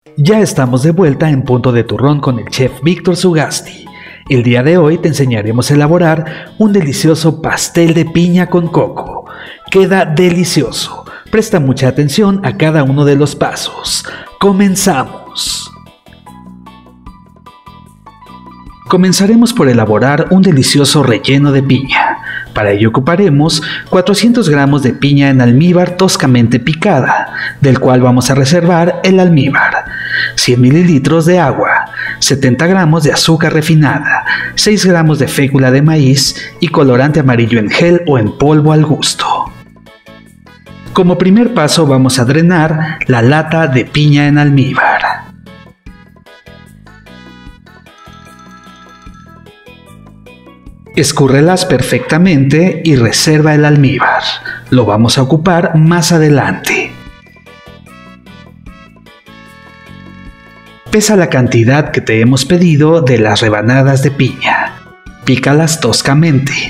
Ya estamos de vuelta en Punto de Turrón con el chef Víctor Sugasti. El día de hoy te enseñaremos a elaborar un delicioso pastel de piña con coco. Queda delicioso. Presta mucha atención a cada uno de los pasos. ¡Comenzamos! Comenzaremos por elaborar un delicioso relleno de piña. Para ello ocuparemos 400 gramos de piña en almíbar toscamente picada, del cual vamos a reservar el almíbar, 100 mililitros de agua, 70 gramos de azúcar refinada, 6 gramos de fécula de maíz y colorante amarillo en gel o en polvo al gusto. Como primer paso vamos a drenar la lata de piña en almíbar. Escúrrelas perfectamente y reserva el almíbar. Lo vamos a ocupar más adelante. Pesa la cantidad que te hemos pedido de las rebanadas de piña. Pícalas toscamente.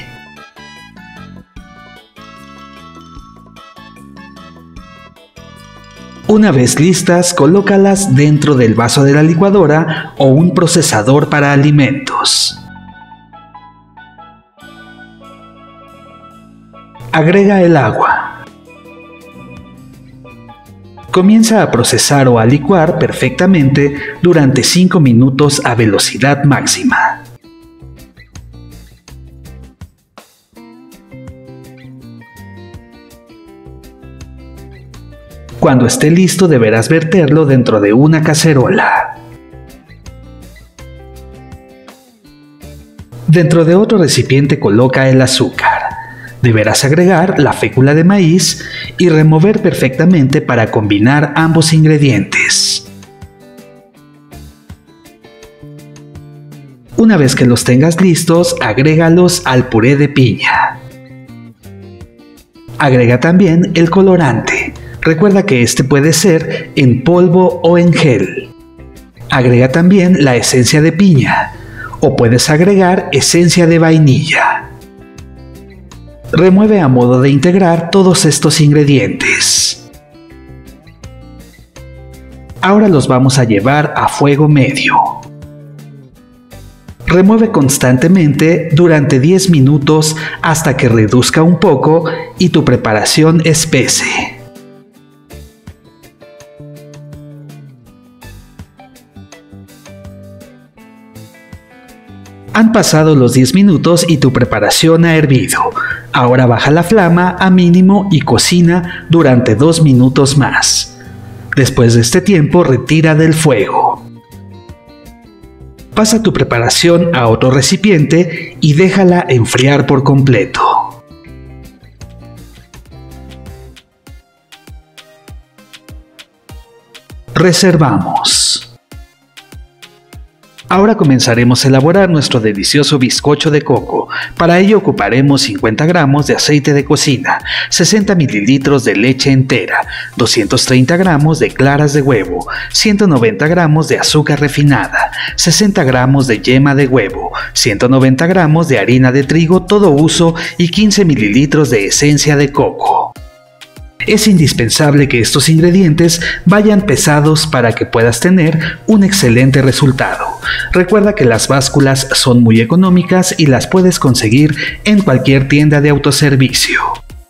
Una vez listas, colócalas dentro del vaso de la licuadora o un procesador para alimentos. Agrega el agua. Comienza a procesar o a licuar perfectamente durante 5 minutos a velocidad máxima. Cuando esté listo deberás verterlo dentro de una cacerola. Dentro de otro recipiente coloca el azúcar. Deberás agregar la fécula de maíz y remover perfectamente para combinar ambos ingredientes. Una vez que los tengas listos, agrégalos al puré de piña. Agrega también el colorante. Recuerda que este puede ser en polvo o en gel. Agrega también la esencia de piña o puedes agregar esencia de vainilla. Remueve a modo de integrar todos estos ingredientes. Ahora los vamos a llevar a fuego medio. Remueve constantemente durante 10 minutos hasta que reduzca un poco y tu preparación espese. Han pasado los 10 minutos y tu preparación ha hervido. Ahora baja la flama a mínimo y cocina durante 2 minutos más. Después de este tiempo, retira del fuego. Pasa tu preparación a otro recipiente y déjala enfriar por completo. Reservamos. Ahora comenzaremos a elaborar nuestro delicioso bizcocho de coco. Para ello ocuparemos 50 gramos de aceite de cocina, 60 mililitros de leche entera, 230 gramos de claras de huevo, 190 gramos de azúcar refinada, 60 gramos de yema de huevo, 190 gramos de harina de trigo todo uso y 15 mililitros de esencia de coco. Es indispensable que estos ingredientes vayan pesados para que puedas tener un excelente resultado. Recuerda que las básculas son muy económicas y las puedes conseguir en cualquier tienda de autoservicio.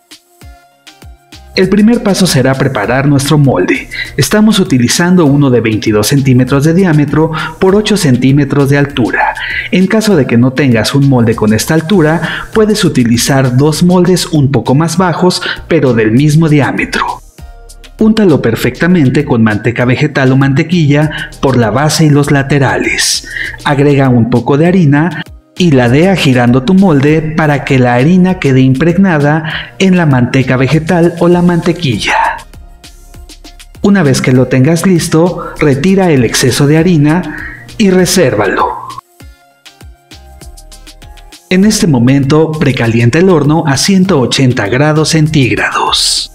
El primer paso será preparar nuestro molde. Estamos utilizando uno de 22 centímetros de diámetro por 8 centímetros de altura. En caso de que no tengas un molde con esta altura, puedes utilizar 2 moldes un poco más bajos, pero del mismo diámetro. Úntalo perfectamente con manteca vegetal o mantequilla por la base y los laterales. Agrega un poco de harina y ladea girando tu molde para que la harina quede impregnada en la manteca vegetal o la mantequilla. Una vez que lo tengas listo, retira el exceso de harina y resérvalo. En este momento, precalienta el horno a 180 grados centígrados.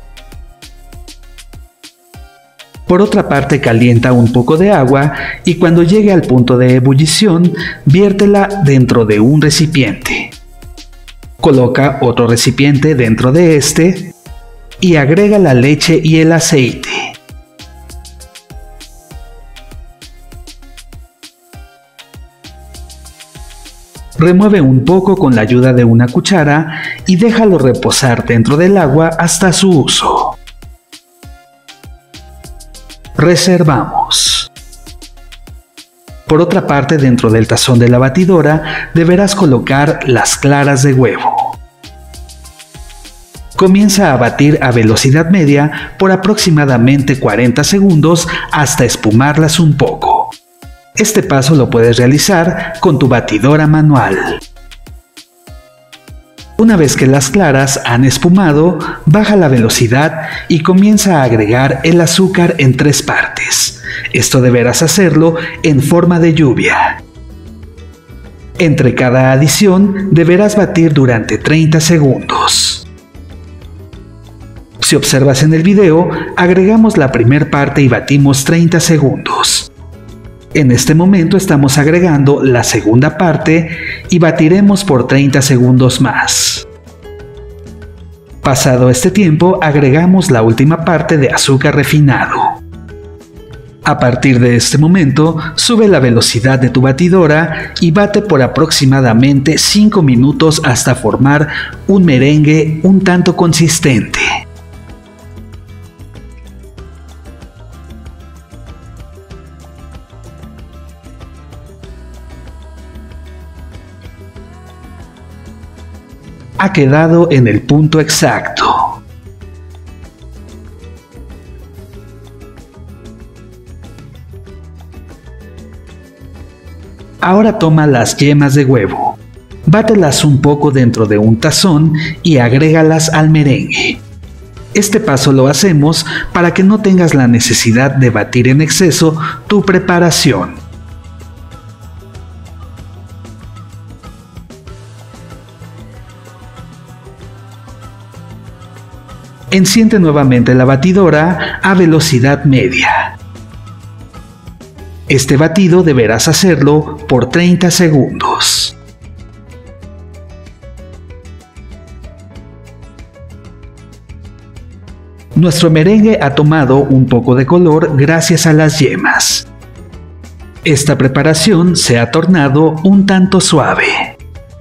Por otra parte, calienta un poco de agua y cuando llegue al punto de ebullición, viértela dentro de un recipiente. Coloca otro recipiente dentro de este y agrega la leche y el aceite. Remueve un poco con la ayuda de una cuchara y déjalo reposar dentro del agua hasta su uso. Reservamos. Por otra parte, dentro del tazón de la batidora deberás colocar las claras de huevo. Comienza a batir a velocidad media por aproximadamente 40 segundos hasta espumarlas un poco. Este paso lo puedes realizar con tu batidora manual. Una vez que las claras han espumado, baja la velocidad y comienza a agregar el azúcar en 3 partes. Esto deberás hacerlo en forma de lluvia. Entre cada adición deberás batir durante 30 segundos. Si observas en el video, agregamos la primera parte y batimos 30 segundos. En este momento estamos agregando la segunda parte y batiremos por 30 segundos más. Pasado este tiempo, agregamos la última parte de azúcar refinado. A partir de este momento, sube la velocidad de tu batidora y bate por aproximadamente 5 minutos hasta formar un merengue un tanto consistente. Ha quedado en el punto exacto. Ahora toma las yemas de huevo, bátelas un poco dentro de un tazón y agrégalas al merengue. Este paso lo hacemos para que no tengas la necesidad de batir en exceso tu preparación. Enciende nuevamente la batidora a velocidad media. Este batido deberás hacerlo por 30 segundos. Nuestro merengue ha tomado un poco de color gracias a las yemas. Esta preparación se ha tornado un tanto suave.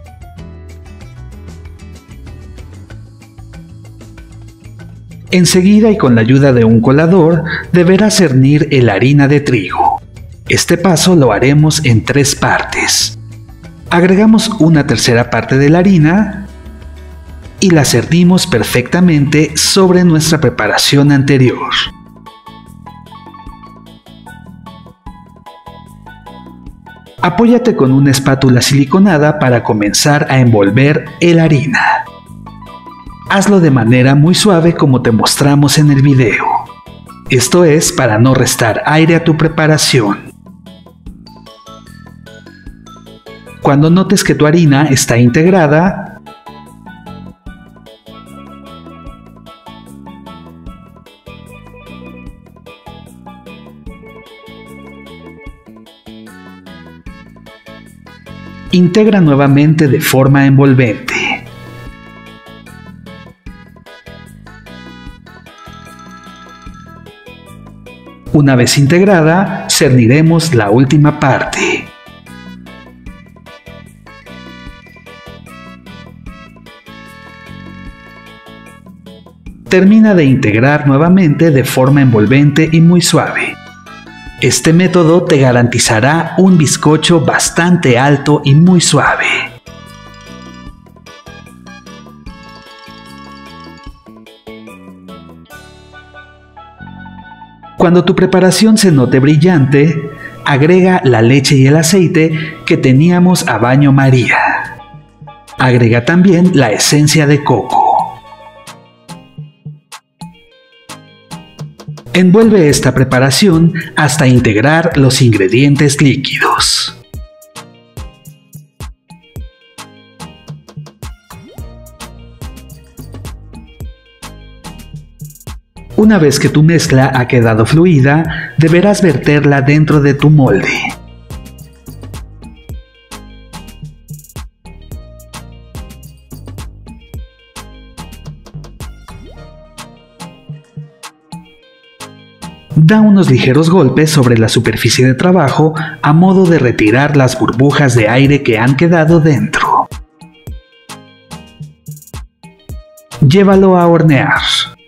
Enseguida y con la ayuda de un colador deberás cernir la harina de trigo. Este paso lo haremos en 3 partes. Agregamos una tercera parte de la harina y la cernimos perfectamente sobre nuestra preparación anterior. Apóyate con una espátula siliconada para comenzar a envolver la harina. Hazlo de manera muy suave como te mostramos en el video. Esto es para no restar aire a tu preparación. Cuando notes que tu harina está integrada, integra nuevamente de forma envolvente. Una vez integrada, cerniremos la última parte. Termina de integrar nuevamente de forma envolvente y muy suave. Este método te garantizará un bizcocho bastante alto y muy suave. Cuando tu preparación se note brillante, agrega la leche y el aceite que teníamos a baño María. Agrega también la esencia de coco. Envuelve esta preparación hasta integrar los ingredientes líquidos. Una vez que tu mezcla ha quedado fluida, deberás verterla dentro de tu molde. Da unos ligeros golpes sobre la superficie de trabajo a modo de retirar las burbujas de aire que han quedado dentro. Llévalo a hornear.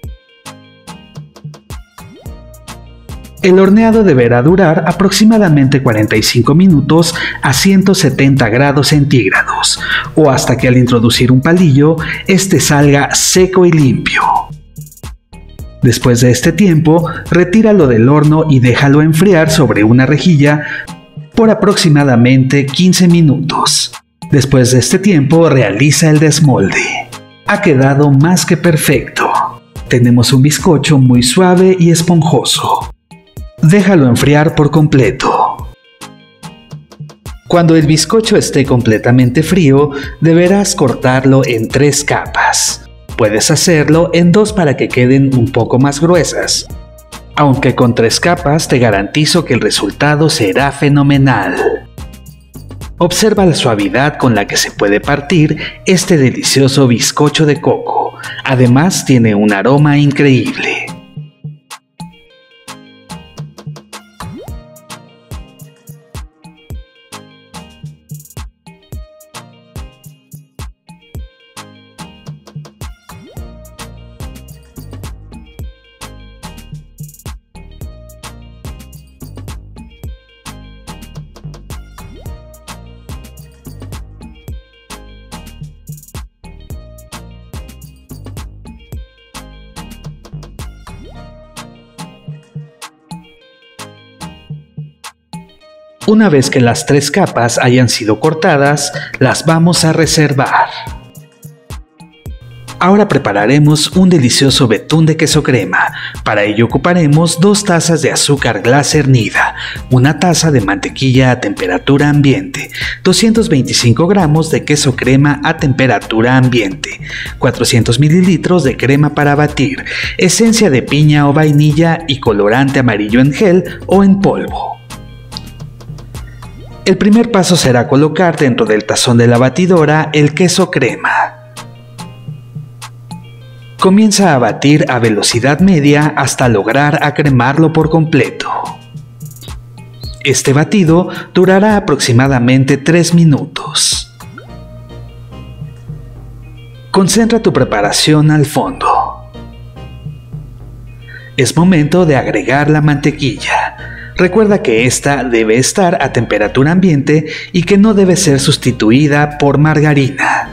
El horneado deberá durar aproximadamente 45 minutos a 170 grados centígrados, o hasta que al introducir un palillo, este salga seco y limpio. Después de este tiempo, retíralo del horno y déjalo enfriar sobre una rejilla por aproximadamente 15 minutos. Después de este tiempo, realiza el desmolde. Ha quedado más que perfecto. Tenemos un bizcocho muy suave y esponjoso. Déjalo enfriar por completo. Cuando el bizcocho esté completamente frío, deberás cortarlo en 3 capas. Puedes hacerlo en 2 para que queden un poco más gruesas. Aunque con 3 capas te garantizo que el resultado será fenomenal. Observa la suavidad con la que se puede partir este delicioso bizcocho de coco. Además, tiene un aroma increíble. Una vez que las 3 capas hayan sido cortadas, las vamos a reservar. Ahora prepararemos un delicioso betún de queso crema. Para ello ocuparemos 2 tazas de azúcar glas hernida, 1 taza de mantequilla a temperatura ambiente, 225 gramos de queso crema a temperatura ambiente, 400 mililitros de crema para batir, esencia de piña o vainilla y colorante amarillo en gel o en polvo. El primer paso será colocar dentro del tazón de la batidora el queso crema. Comienza a batir a velocidad media hasta lograr acremarlo por completo. Este batido durará aproximadamente 3 minutos. Concentra tu preparación al fondo. Es momento de agregar la mantequilla. Recuerda que esta debe estar a temperatura ambiente y que no debe ser sustituida por margarina.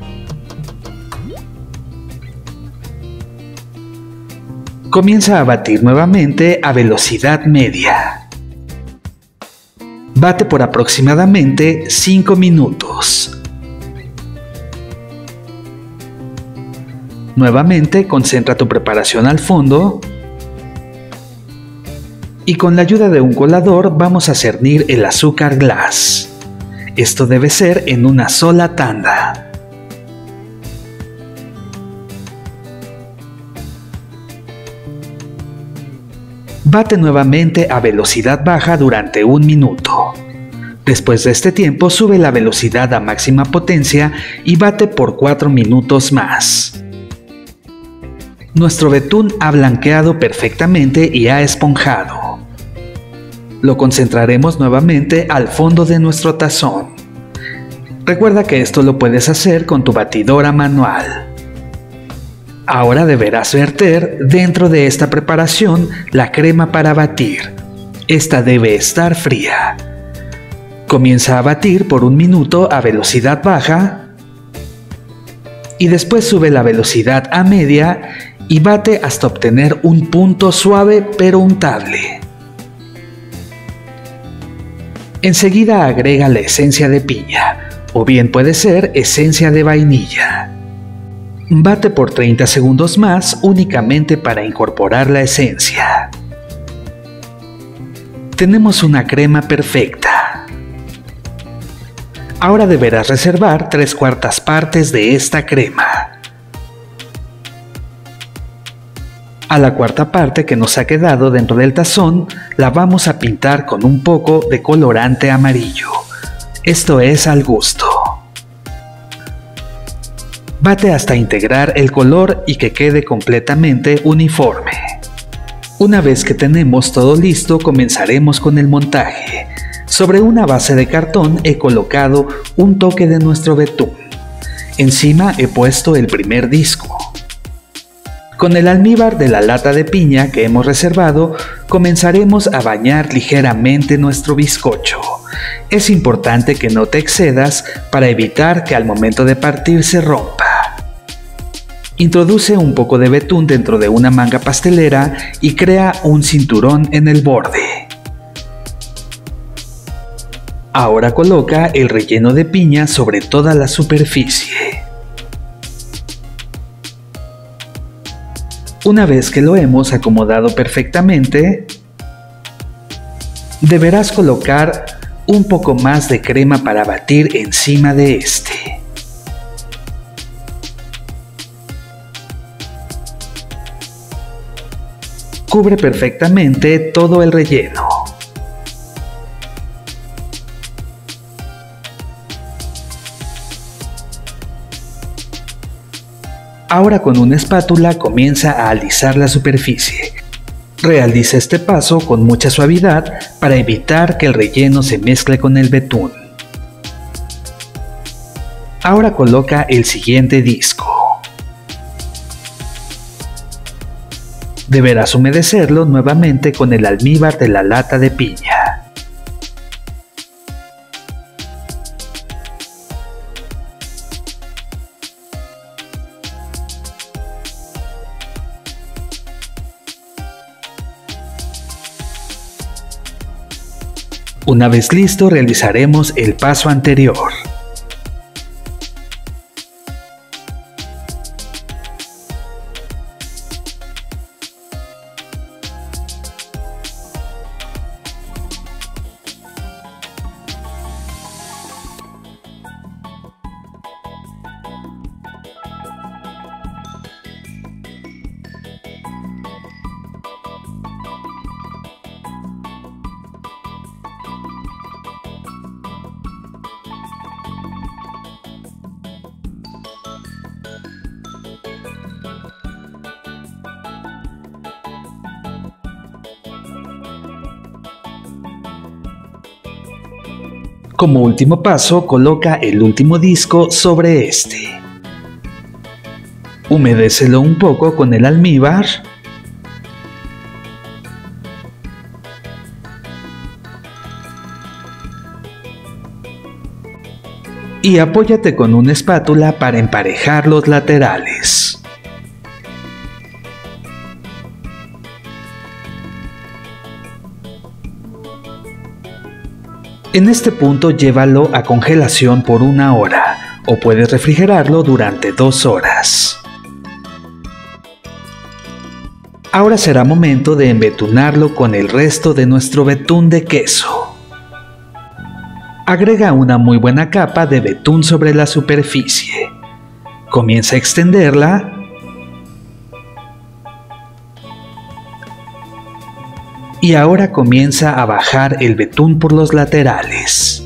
Comienza a batir nuevamente a velocidad media. Bate por aproximadamente 5 minutos. Nuevamente concentra tu preparación al fondo. Y con la ayuda de un colador vamos a cernir el azúcar glas. Esto debe ser en una sola tanda. Bate nuevamente a velocidad baja durante 1 minuto. Después de este tiempo sube la velocidad a máxima potencia y bate por 4 minutos más. Nuestro betún ha blanqueado perfectamente y ha esponjado. Lo concentraremos nuevamente al fondo de nuestro tazón. Recuerda que esto lo puedes hacer con tu batidora manual. Ahora deberás verter dentro de esta preparación la crema para batir. Esta debe estar fría. Comienza a batir por 1 minuto a velocidad baja y después sube la velocidad a media y bate hasta obtener un punto suave pero untable. Enseguida agrega la esencia de piña, o bien puede ser esencia de vainilla. Bate por 30 segundos más únicamente para incorporar la esencia. Tenemos una crema perfecta. Ahora deberás reservar 3/4 partes de esta crema. A la 1/4 parte que nos ha quedado dentro del tazón, la vamos a pintar con un poco de colorante amarillo. Esto es al gusto. Bate hasta integrar el color y que quede completamente uniforme. Una vez que tenemos todo listo, comenzaremos con el montaje. Sobre una base de cartón he colocado un toque de nuestro betún. Encima he puesto el primer disco. Con el almíbar de la lata de piña que hemos reservado, comenzaremos a bañar ligeramente nuestro bizcocho. Es importante que no te excedas para evitar que al momento de partir se rompa. Introduce un poco de betún dentro de una manga pastelera y crea un cinturón en el borde. Ahora coloca el relleno de piña sobre toda la superficie. Una vez que lo hemos acomodado perfectamente, deberás colocar un poco más de crema para batir encima de este. Cubre perfectamente todo el relleno. Ahora con una espátula comienza a alisar la superficie. Realiza este paso con mucha suavidad para evitar que el relleno se mezcle con el betún. Ahora coloca el siguiente disco. Deberás humedecerlo nuevamente con el almíbar de la lata de piña. Una vez listo, realizaremos el paso anterior. Como último paso, coloca el último disco sobre este. Humedécelo un poco con el almíbar. Y apóyate con una espátula para emparejar los laterales. En este punto llévalo a congelación por 1 hora o puedes refrigerarlo durante 2 horas. Ahora será momento de embetunarlo con el resto de nuestro betún de queso. Agrega una muy buena capa de betún sobre la superficie. Comienza a extenderla. Y ahora comienza a bajar el betún por los laterales.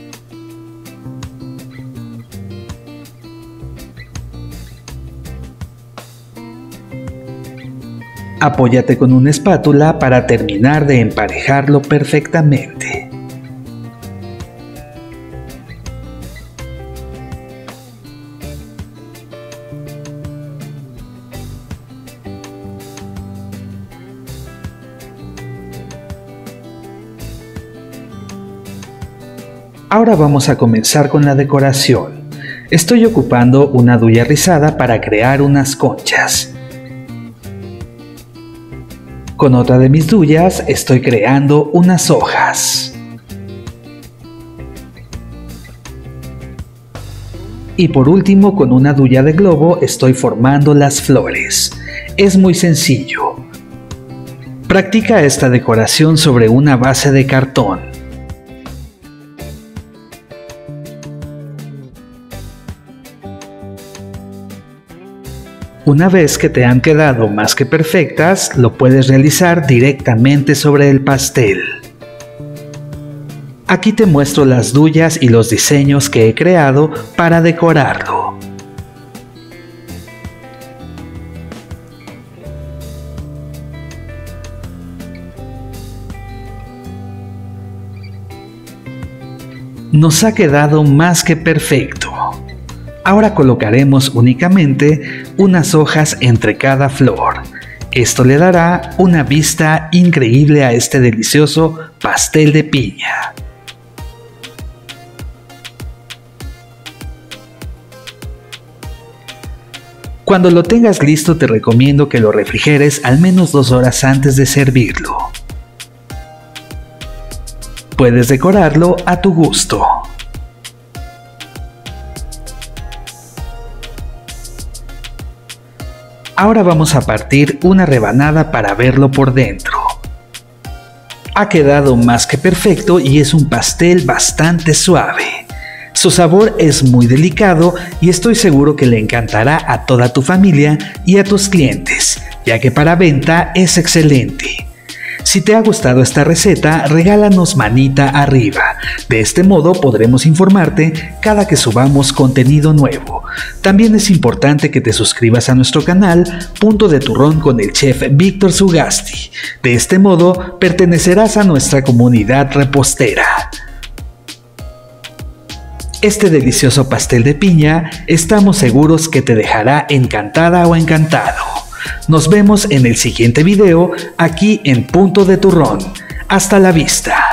Apóyate con una espátula para terminar de emparejarlo perfectamente. Ahora vamos a comenzar con la decoración. Estoy ocupando una duya rizada para crear unas conchas. Con otra de mis duyas estoy creando unas hojas. Y por último, con una duya de globo estoy formando las flores. Es muy sencillo. Practica esta decoración sobre una base de cartón. Una vez que te han quedado más que perfectas, lo puedes realizar directamente sobre el pastel. Aquí te muestro las duyas y los diseños que he creado para decorarlo. Nos ha quedado más que perfecto. Ahora colocaremos únicamente unas hojas entre cada flor. Esto le dará una vista increíble a este delicioso pastel de piña. Cuando lo tengas listo, te recomiendo que lo refrigeres al menos 2 horas antes de servirlo. Puedes decorarlo a tu gusto. Ahora vamos a partir una rebanada para verlo por dentro. Ha quedado más que perfecto y es un pastel bastante suave. Su sabor es muy delicado y estoy seguro que le encantará a toda tu familia y a tus clientes, ya que para venta es excelente. Si te ha gustado esta receta, regálanos manita arriba. De este modo podremos informarte cada que subamos contenido nuevo. También es importante que te suscribas a nuestro canal Punto de Turrón con el chef Víctor Sugasti. De este modo pertenecerás a nuestra comunidad repostera. Este delicioso pastel de piña estamos seguros que te dejará encantada o encantado. Nos vemos en el siguiente video aquí en Punto de Turrón. Hasta la vista.